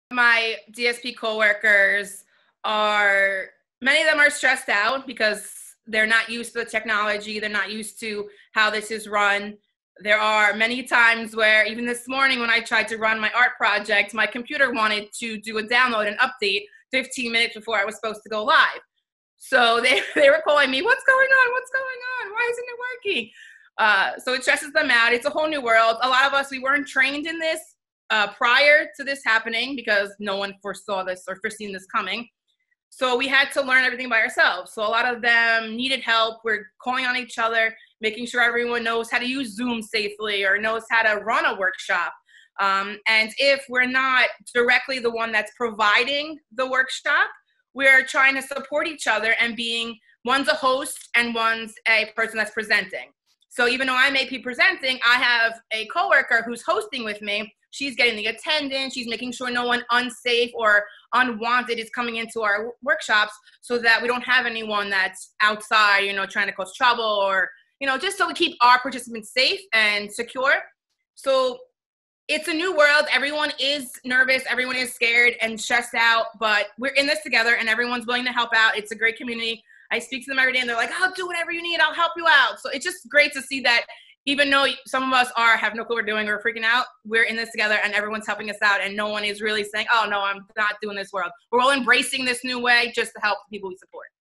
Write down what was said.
My DSP coworkers many of them are stressed out because they're not used to the technology. They're not used to how this is run. There are many times where even this morning when I tried to run my art project, my computer wanted to do a download and update 15 minutes before I was supposed to go live. So they were calling me, what's going on? What's going on? Why isn't it working? So it stresses them out. It's a whole new world. A lot of us, we weren't trained in this prior to this happening because no one foresaw this or foreseen this coming. So we had to learn everything by ourselves. So a lot of them needed help. We're calling on each other, making sure everyone knows how to use Zoom safely or knows how to run a workshop. And if we're not directly the one that's providing the workshop, we're trying to support each other and one's a host and one's a person that's presenting. So even though I may be presenting, I have a coworker who's hosting with me. She's getting the attendance. She's making sure no one unsafe or unwanted is coming into our workshops so that we don't have anyone that's outside, trying to cause trouble or, just so we keep our participants safe and secure. So it's a new world. Everyone is nervous. Everyone is scared and stressed out, but we're in this together and everyone's willing to help out. It's a great community. I speak to them every day and they're like, I'll do whatever you need. I'll help you out. So it's just great to see that even though some of us have no clue what we're doing, we're freaking out, we're in this together and everyone's helping us out and no one is really saying, oh no, I'm not doing this world. We're all embracing this new way just to help the people we support.